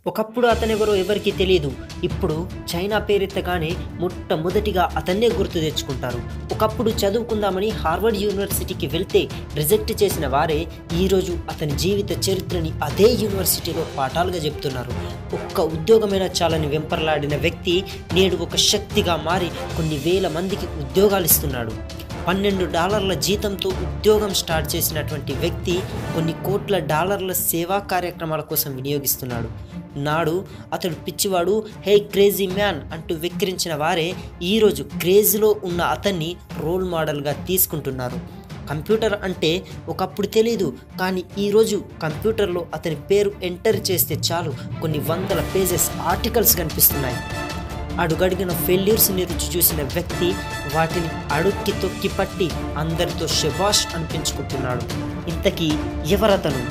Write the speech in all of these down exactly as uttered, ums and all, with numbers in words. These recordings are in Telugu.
ఒకప్పుడు అతనెవరో ఎవరికి తెలియదు. ఇప్పుడు చైనా పేరెత్తగానే మొట్టమొదటిగా అతన్నే గుర్తు తెచ్చుకుంటారు. ఒకప్పుడు చదువుకుందామని హార్వర్డ్ యూనివర్సిటీకి వెళ్తే రిజెక్ట్ చేసిన వారే ఈరోజు అతని జీవిత చరిత్రని అదే యూనివర్సిటీలో పాఠాలుగా చెప్తున్నారు. ఒక్క ఉద్యోగమైన చాలని వెంపర్లాడిన వ్యక్తి నేడు ఒక శక్తిగా మారి కొన్ని వేల మందికి ఉద్యోగాలు ఇస్తున్నాడు. పన్నెండు డాలర్ల జీతంతో ఉద్యోగం స్టార్ట్ చేసినటువంటి వ్యక్తి కొన్ని కోట్ల డాలర్ల సేవా కార్యక్రమాల కోసం వినియోగిస్తున్నాడు. నాడు అతడు పిచ్చివాడు, హే క్రేజీ మ్యాన్ అంటూ వెక్కిరించిన వారే ఈరోజు క్రేజీలో ఉన్న అతన్ని రోల్ మోడల్గా తీసుకుంటున్నారు. కంప్యూటర్ అంటే ఒకప్పుడు తెలీదు, కానీ ఈరోజు కంప్యూటర్లో అతని పేరు ఎంటర్ చేస్తే చాలు కొన్ని వందల పేజెస్ ఆర్టికల్స్ కనిపిస్తున్నాయి. అడుగడిగిన ఫెయిల్యూర్స్ని రుచి చూసిన వ్యక్తి వాటిని అడుక్కి తొక్కి పట్టి అందరితో శబాష్ అనిపించుకుంటున్నాడు. ఇంతకీ ఎవరతను?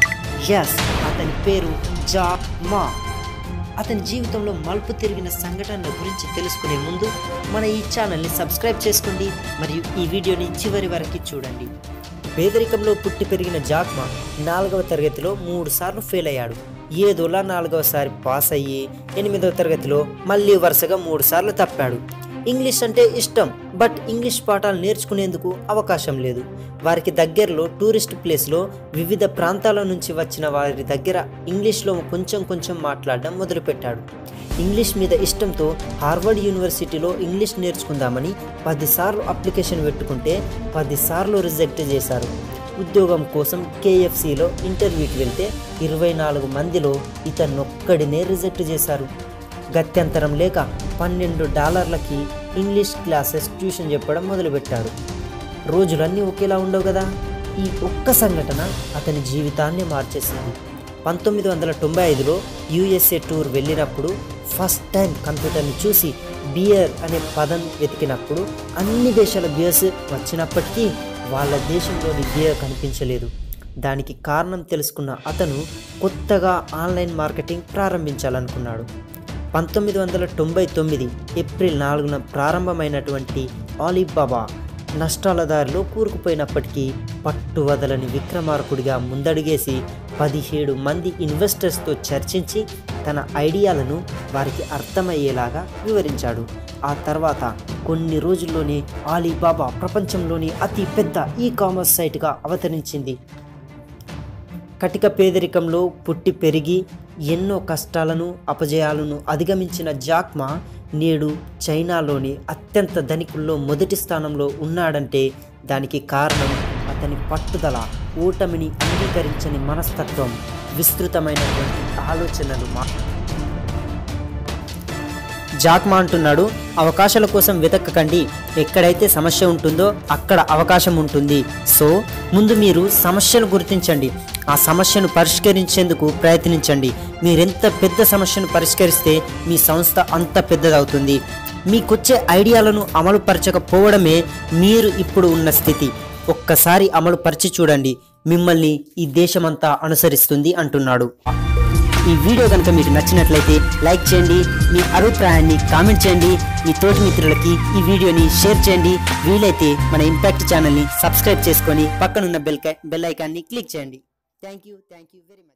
ఎస్, అతని పేరు జాక్ మా. అతని జీవితంలో మలుపు తిరిగిన సంఘటనల గురించి తెలుసుకునే ముందు మన ఈ ఛానల్ని సబ్స్క్రైబ్ చేసుకోండి మరియు ఈ వీడియోని చివరి వరకు చూడండి. పేదరికంలో పుట్టి పెరిగిన జాక్ మా నాలుగవ తరగతిలో మూడు సార్లు ఫెయిల్ అయ్యాడు. ఏదోలా నాలుగవసారి పాస్ అయ్యి ఎనిమిదవ తరగతిలో మళ్ళీ వరుసగా మూడు సార్లు తప్పాడు. ఇంగ్లీష్ అంటే ఇష్టం, బట్ ఇంగ్లీష్ పాఠాలు నేర్చుకునేందుకు అవకాశం లేదు. వారికి దగ్గరలో టూరిస్ట్ ప్లేస్లో వివిధ ప్రాంతాల నుంచి వచ్చిన వారి దగ్గర ఇంగ్లీష్లో కొంచెం కొంచెం మాట్లాడడం మొదలుపెట్టాడు. ఇంగ్లీష్ మీద ఇష్టంతో హార్వర్డ్ యూనివర్సిటీలో ఇంగ్లీష్ నేర్చుకుందామని పదిసార్లు అప్లికేషన్ పెట్టుకుంటే పదిసార్లు రిజెక్ట్ చేశారు. ఉద్యోగం కోసం కేఎఫ్సిలో ఇంటర్వ్యూకి వెళ్తే ఇరవై నాలుగు మందిలో ఇతన్నొక్కడినే రిజెక్ట్ చేశారు. గత్యంతరం లేక పన్నెండు డాలర్లకి ఇంగ్లీష్ క్లాసెస్ ట్యూషన్ చెప్పడం మొదలుపెట్టాడు. రోజులన్నీ ఒకేలా ఉండవు కదా. ఈ ఒక్క సంఘటన అతని జీవితాన్ని మార్చేసింది. పంతొమ్మిది వందల తొంభై ఐదులో యూఎస్ఏ టూర్ వెళ్ళినప్పుడు ఫస్ట్ టైం కంప్యూటర్ని చూసి బియర్ అనే పదం వెతికినప్పుడు అన్ని దేశాల బియర్స్ వచ్చినప్పటికీ వాళ్ళ దేశంలోని బియర్ కనిపించలేదు. దానికి కారణం తెలుసుకున్న అతను కొత్తగా ఆన్లైన్ మార్కెటింగ్ ప్రారంభించాలనుకున్నాడు. పంతొమ్మిది వందల తొంభై తొమ్మిది ఏప్రిల్ నాలుగున ప్రారంభమైనటువంటి ఆలీబాబా నష్టాల దారిలో కూరుకుపోయినప్పటికీ పట్టువదలని విక్రమార్కుడిగా ముందడుగేసి పదిహేడు మంది ఇన్వెస్టర్స్తో చర్చించి తన ఐడియాలను వారికి అర్థమయ్యేలాగా వివరించాడు. ఆ తర్వాత కొన్ని రోజుల్లోనే ఆలీబాబా ప్రపంచంలోని అతి పెద్ద ఈ కామర్స్ సైట్గా అవతరించింది. కటిక పేదరికంలో పుట్టి పెరిగి ఎన్నో కష్టాలను అపజయాలను అధిగమించిన జాక్ మా నేడు చైనాలోని అత్యంత ధనికుల్లో మొదటి స్థానంలో ఉన్నాడంటే దానికి కారణం అతని పట్టుదల, ఓటమిని అంగీకరించని మనస్తత్వం, విస్తృతమైనటువంటి ఆలోచనలు. మా జాక్ మా అంటున్నాడు, అవకాశాల కోసం వెతకకండి, ఎక్కడైతే సమస్య ఉంటుందో అక్కడ అవకాశం ఉంటుంది. సో ముందు మీరు సమస్యను గుర్తించండి, ఆ సమస్యను పరిష్కరించేందుకు ప్రయత్నించండి. మీరెంత పెద్ద సమస్యను పరిష్కరిస్తే మీ సంస్థ అంత పెద్దదవుతుంది. మీకొచ్చే ఐడియాలను అమలు పరచకపోవడమే మీరు ఇప్పుడు ఉన్న స్థితి. ఒక్కసారి అమలు పరిచి చూడండి, మిమ్మల్ని ఈ దేశమంతా అనుసరిస్తుంది అంటున్నాడు. ఈ వీడియో కనుక మీకు నచ్చినట్లయితే లైక్ చేయండి, మీ అభిప్రాయాన్ని కామెంట్ చేయండి, మీ తోటి మిత్రులకి ఈ వీడియోని షేర్ చేయండి. వీలైతే మన ఇంపాక్ట్ ఛానల్ని సబ్స్క్రైబ్ చేసుకొని పక్కనున్న బెల్ బెల్ ఐకాన్ని క్లిక్ చేయండి. Thank you thank you very much.